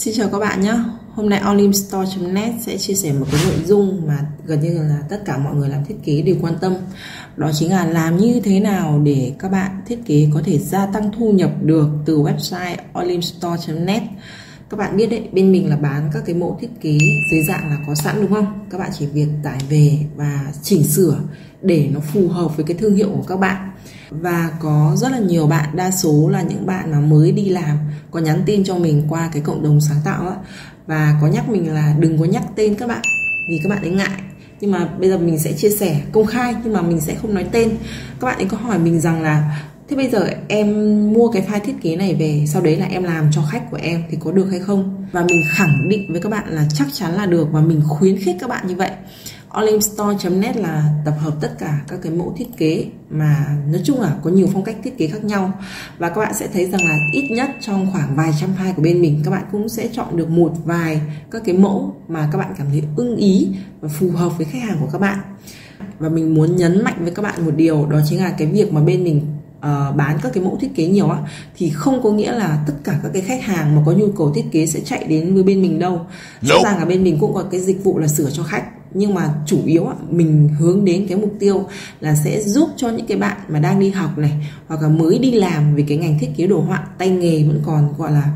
Xin chào các bạn nhé. Hôm nay onlinestore.net sẽ chia sẻ một cái nội dung mà gần như là tất cả mọi người làm thiết kế đều quan tâm. Đó chính là làm như thế nào để các bạn thiết kế có thể gia tăng thu nhập được từ website onlinestore.net. Các bạn biết đấy, bên mình là bán các cái mẫu thiết kế dưới dạng là có sẵn đúng không? Các bạn chỉ việc tải về và chỉnh sửa để nó phù hợp với cái thương hiệu của các bạn. Và có rất là nhiều bạn, đa số là những bạn mà mới đi làm, có nhắn tin cho mình qua cái cộng đồng sáng tạo á, và có nhắc mình là đừng có nhắc tên các bạn vì các bạn ấy ngại. Nhưng mà bây giờ mình sẽ chia sẻ công khai nhưng mà mình sẽ không nói tên. Các bạn ấy có hỏi mình rằng là thế bây giờ em mua cái file thiết kế này về, sau đấy là em làm cho khách của em thì có được hay không? Và mình khẳng định với các bạn là chắc chắn là được, và mình khuyến khích các bạn như vậy. onlinestore.net là tập hợp tất cả các cái mẫu thiết kế mà nói chung là có nhiều phong cách thiết kế khác nhau, và các bạn sẽ thấy rằng là ít nhất trong khoảng vài trăm file của bên mình, các bạn cũng sẽ chọn được một vài các cái mẫu mà các bạn cảm thấy ưng ý và phù hợp với khách hàng của các bạn. Và mình muốn nhấn mạnh với các bạn một điều, đó chính là cái việc mà bên mình bán các cái mẫu thiết kế nhiều á, thì không có nghĩa là tất cả các cái khách hàng mà có nhu cầu thiết kế sẽ chạy đến với bên mình đâu. Rõ ràng là bên mình cũng có cái dịch vụ là sửa cho khách, nhưng mà chủ yếu mình hướng đến cái mục tiêu là sẽ giúp cho những cái bạn mà đang đi học này, hoặc là mới đi làm về cái ngành thiết kế đồ họa, tay nghề vẫn còn gọi là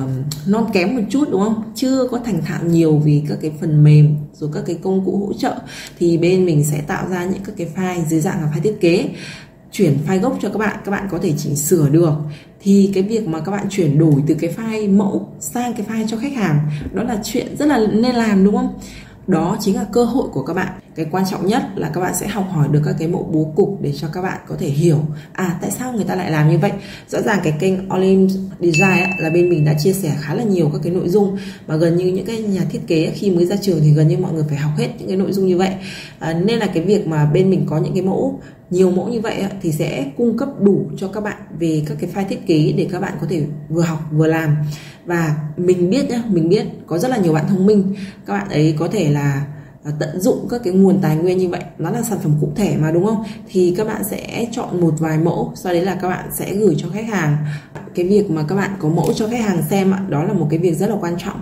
non kém một chút đúng không, chưa có thành thạo nhiều vì các cái phần mềm rồi các cái công cụ hỗ trợ, thì bên mình sẽ tạo ra những các cái file dưới dạng là file thiết kế, chuyển file gốc cho các bạn có thể chỉnh sửa được. Thì cái việc mà các bạn chuyển đổi từ cái file mẫu sang cái file cho khách hàng, đó là chuyện rất là nên làm đúng không? Đó chính là cơ hội của các bạn. Cái quan trọng nhất là các bạn sẽ học hỏi được các cái mẫu bố cục để cho các bạn có thể hiểu tại sao người ta lại làm như vậy. Rõ ràng cái kênh Online Design là bên mình đã chia sẻ khá là nhiều các cái nội dung mà gần như những cái nhà thiết kế khi mới ra trường thì gần như mọi người phải học hết những cái nội dung như vậy. Nên là cái việc mà bên mình có những cái mẫu, nhiều mẫu như vậy thì sẽ cung cấp đủ cho các bạn về các cái file thiết kế để các bạn có thể vừa học vừa làm. Và mình biết nhá, mình biết có rất là nhiều bạn thông minh, các bạn ấy có thể là tận dụng các cái nguồn tài nguyên như vậy, nó là sản phẩm cụ thể mà đúng không, thì các bạn sẽ chọn một vài mẫu, sau đấy là các bạn sẽ gửi cho khách hàng. Cái việc mà các bạn có mẫu cho khách hàng xem đó là một cái việc rất là quan trọng.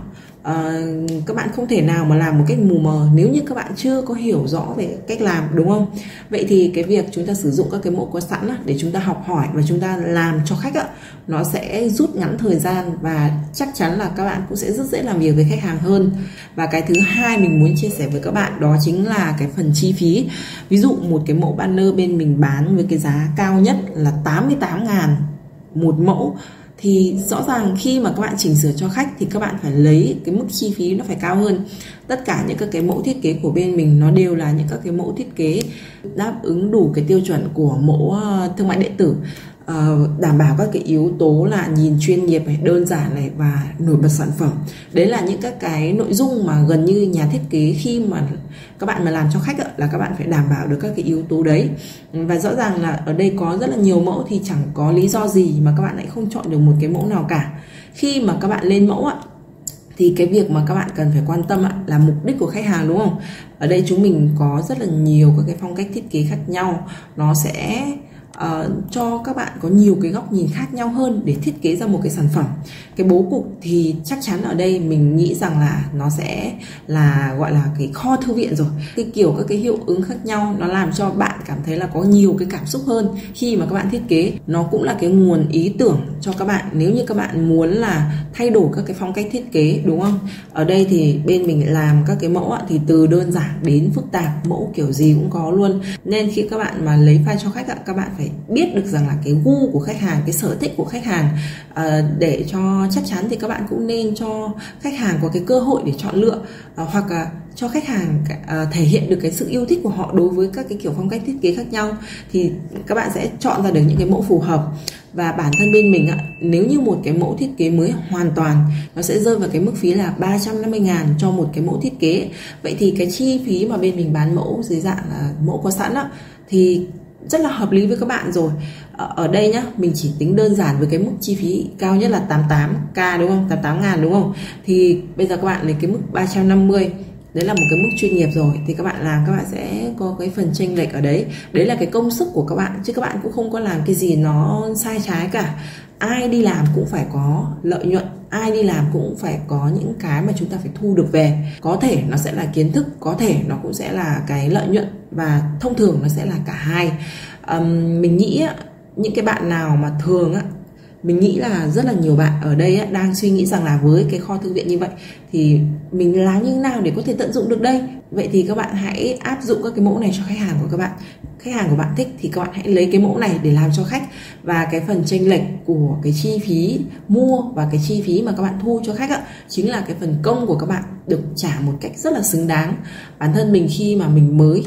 Các bạn không thể nào mà làm một cách mù mờ nếu như các bạn chưa có hiểu rõ về cách làm đúng không. Vậy thì cái việc chúng ta sử dụng các cái mẫu có sẵn để chúng ta học hỏi và chúng ta làm cho khách nó sẽ rút ngắn thời gian, và chắc chắn là các bạn cũng sẽ rất dễ làm việc với khách hàng hơn. Và cái thứ hai mình muốn chia sẻ với các bạn đó chính là cái phần chi phí. Ví dụ một cái mẫu banner bên mình bán với cái giá cao nhất là 88.000 một mẫu, thì rõ ràng khi mà các bạn chỉnh sửa cho khách thì các bạn phải lấy cái mức chi phí nó phải cao hơn. Tất cả những các cái mẫu thiết kế của bên mình nó đều là những các cái mẫu thiết kế đáp ứng đủ cái tiêu chuẩn của mẫu thương mại điện tử, đảm bảo các cái yếu tố là nhìn chuyên nghiệp này, đơn giản này và nổi bật sản phẩm. Đấy là những các cái nội dung mà gần như nhà thiết kế khi mà các bạn mà làm cho khách là các bạn phải đảm bảo được các cái yếu tố đấy. Và rõ ràng là ở đây có rất là nhiều mẫu thì chẳng có lý do gì mà các bạn lại không chọn được một cái mẫu nào cả. Khi mà các bạn lên mẫu thì cái việc mà các bạn cần phải quan tâm là mục đích của khách hàng đúng không. Ở đây chúng mình có rất là nhiều các cái phong cách thiết kế khác nhau, nó sẽ cho các bạn có nhiều cái góc nhìn khác nhau hơn để thiết kế ra một cái sản phẩm. Cái bố cục thì chắc chắn ở đây mình nghĩ rằng là nó sẽ là gọi là cái kho thư viện rồi. Cái kiểu các cái hiệu ứng khác nhau nó làm cho bạn cảm thấy là có nhiều cái cảm xúc hơn khi mà các bạn thiết kế. Nó cũng là cái nguồn ý tưởng cho các bạn nếu như các bạn muốn là thay đổi các cái phong cách thiết kế đúng không. Ở đây thì bên mình làm các cái mẫu thì từ đơn giản đến phức tạp, mẫu kiểu gì cũng có luôn. Nên khi các bạn mà lấy file cho khách các bạn phải biết được rằng là cái gu của khách hàng, cái sở thích của khách hàng, để cho chắc chắn thì các bạn cũng nên cho khách hàng có cái cơ hội để chọn lựa, hoặc là cho khách hàng thể hiện được cái sự yêu thích của họ đối với các cái kiểu phong cách thiết kế khác nhau, thì các bạn sẽ chọn ra được những cái mẫu phù hợp. Và bản thân bên mình nếu như một cái mẫu thiết kế mới hoàn toàn, nó sẽ rơi vào cái mức phí là 350.000 cho một cái mẫu thiết kế. Vậy thì cái chi phí mà bên mình bán mẫu dưới dạng là mẫu có sẵn thì rất là hợp lý với các bạn rồi. Ở đây nhá, mình chỉ tính đơn giản với cái mức chi phí cao nhất là 88k đúng không, 88.000 đúng không. Thì bây giờ các bạn lấy cái mức 350, đấy là một cái mức chuyên nghiệp rồi, thì các bạn làm các bạn sẽ có cái phần chênh lệch ở đấy. Đấy là cái công sức của các bạn, chứ các bạn cũng không có làm cái gì nó sai trái cả. Ai đi làm cũng phải có lợi nhuận, ai đi làm cũng phải có những cái mà chúng ta phải thu được về. Có thể nó sẽ là kiến thức, có thể nó cũng sẽ là cái lợi nhuận, và thông thường nó sẽ là cả hai. Mình nghĩ những cái bạn nào mà thường mình nghĩ là rất là nhiều bạn ở đây đang suy nghĩ rằng là với cái kho thư viện như vậy thì mình làm như thế nào để có thể tận dụng được đây. Vậy thì các bạn hãy áp dụng các cái mẫu này cho khách hàng của các bạn. Khách hàng của bạn thích thì các bạn hãy lấy cái mẫu này để làm cho khách, và cái phần chênh lệch của cái chi phí mua và cái chi phí mà các bạn thu cho khách chính là cái phần công của các bạn được trả một cách rất là xứng đáng. Bản thân mình khi mà mình mới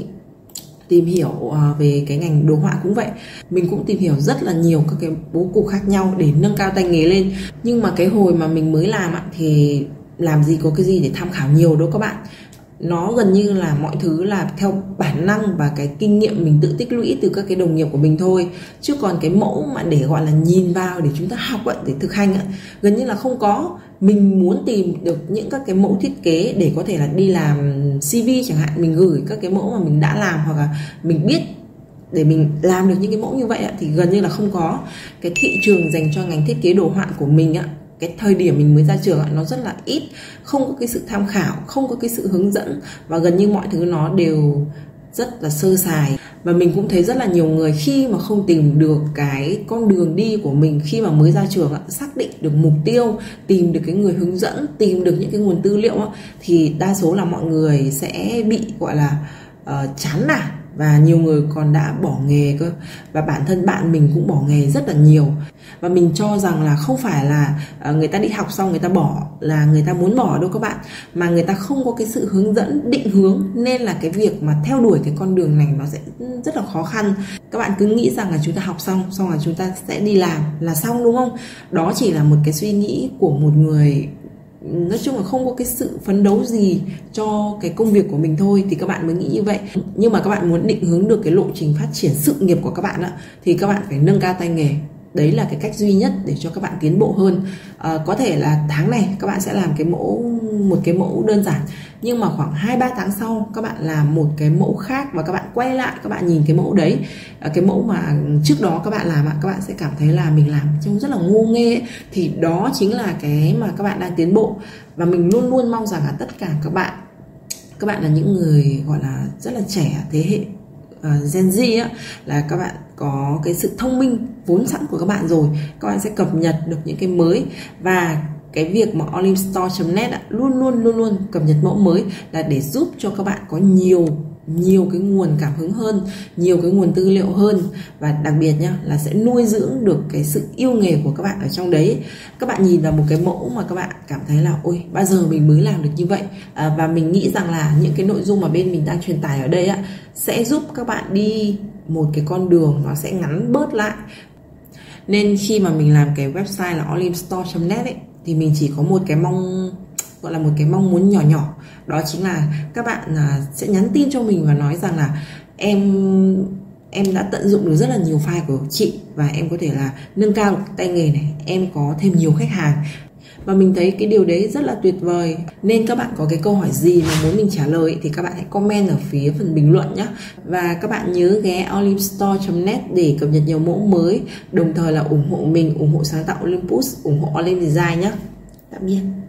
tìm hiểu về cái ngành đồ họa cũng vậy, mình cũng tìm hiểu rất là nhiều các cái bố cục khác nhau để nâng cao tay nghề lên. Nhưng mà cái hồi mà mình mới làm thì làm gì có cái gì để tham khảo nhiều đâu các bạn. Nó gần như là mọi thứ là theo bản năng và cái kinh nghiệm mình tự tích lũy từ các cái đồng nghiệp của mình thôi. Chứ còn cái mẫu mà để gọi là nhìn vào để chúng ta học để thực hành gần như là không có. Mình muốn tìm được những các cái mẫu thiết kế để có thể là đi làm CV chẳng hạn, mình gửi các cái mẫu mà mình đã làm hoặc là mình biết để mình làm được những cái mẫu như vậy thì gần như là không có. Cái thị trường dành cho ngành thiết kế đồ họa của mình cái thời điểm mình mới ra trường nó rất là ít, không có cái sự tham khảo, không có cái sự hướng dẫn, và gần như mọi thứ nó đều rất là sơ sài. Và mình cũng thấy rất là nhiều người khi mà không tìm được cái con đường đi của mình khi mà mới ra trường, xác định được mục tiêu, tìm được cái người hướng dẫn, tìm được những cái nguồn tư liệu thì đa số là mọi người sẽ bị gọi là chán nản, và nhiều người còn đã bỏ nghề cơ. Và bản thân bạn mình cũng bỏ nghề rất là nhiều. Và mình cho rằng là không phải là người ta đi học xong người ta bỏ là người ta muốn bỏ đâu các bạn, mà người ta không có cái sự hướng dẫn định hướng, nên là cái việc mà theo đuổi cái con đường này nó sẽ rất là khó khăn. Các bạn cứ nghĩ rằng là chúng ta học xong là chúng ta sẽ đi làm là xong, đúng không? Đó chỉ là một cái suy nghĩ của một người nói chung là không có cái sự phấn đấu gì cho cái công việc của mình thôi, thì các bạn mới nghĩ như vậy. Nhưng mà các bạn muốn định hướng được cái lộ trình phát triển sự nghiệp của các bạn thì các bạn phải nâng cao tay nghề. Đấy là cái cách duy nhất để cho các bạn tiến bộ hơn. Có thể là tháng này các bạn sẽ làm một cái mẫu đơn giản, nhưng mà khoảng 2-3 tháng sau các bạn làm một cái mẫu khác, và các bạn quay lại các bạn nhìn cái mẫu đấy, cái mẫu mà trước đó các bạn làm các bạn sẽ cảm thấy là mình làm trông rất là ngô nghê thì đó chính là cái mà các bạn đang tiến bộ. Và mình luôn luôn mong rằng là tất cả các bạn là những người gọi là rất là trẻ, thế hệ Gen Z là các bạn có cái sự thông minh vốn sẵn của các bạn rồi, các bạn sẽ cập nhật được những cái mới. Và cái việc mà olimstore.net luôn luôn cập nhật mẫu mới là để giúp cho các bạn có nhiều cái nguồn cảm hứng hơn, nhiều cái nguồn tư liệu hơn, và đặc biệt là sẽ nuôi dưỡng được cái sự yêu nghề của các bạn ở trong đấy. Các bạn nhìn vào một cái mẫu mà các bạn cảm thấy là ôi bao giờ mình mới làm được như vậy, và mình nghĩ rằng là những cái nội dung mà bên mình đang truyền tải ở đây sẽ giúp các bạn đi một cái con đường nó sẽ ngắn bớt lại. Nên khi mà mình làm cái website là olimstore.net thì mình chỉ có một cái mong muốn nhỏ, đó chính là các bạn sẽ nhắn tin cho mình và nói rằng là em đã tận dụng được rất là nhiều file của chị, và em có thể là nâng cao tay nghề này, em có thêm nhiều khách hàng. Và mình thấy cái điều đấy rất là tuyệt vời. Nên các bạn có cái câu hỏi gì mà muốn mình trả lời thì các bạn hãy comment ở phía phần bình luận nhé. Và các bạn nhớ ghé olimstore.net để cập nhật nhiều mẫu mới, đồng thời là ủng hộ mình, ủng hộ sáng tạo Olympus, ủng hộ Olim Design nhé. Tạm biệt.